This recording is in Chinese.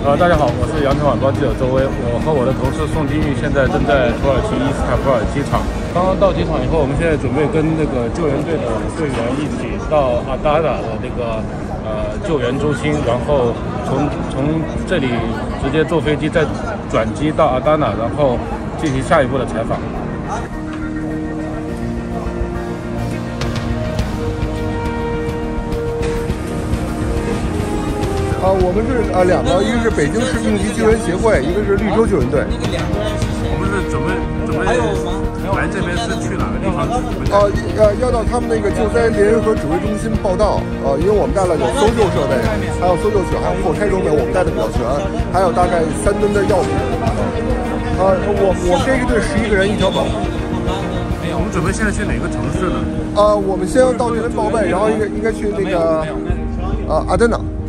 大家好，我是羊城晚报记者周威。我和我的同事宋金玉现在正在土耳其伊斯坦布尔机场。刚刚到机场以后，我们现在准备跟那个救援队的队员一起到阿达纳的那个救援中心，然后从这里直接坐飞机再转机到阿达纳，然后进行下一步的采访。 我们是两个，一个是北京市应急救援协会，一个是绿洲救援队。 我们是准备来这边是去哪个地方？ 要到他们那个救灾联合指挥中心报到。因为我们带了有搜救设备，还有搜救犬，还有火柴装备，我们带的比较全，还有大概3吨的药品。我这一队11个人一条狗。 我们准备现在去哪个城市呢？ 我们先要到这边报备，然后应该去那个阿德纳。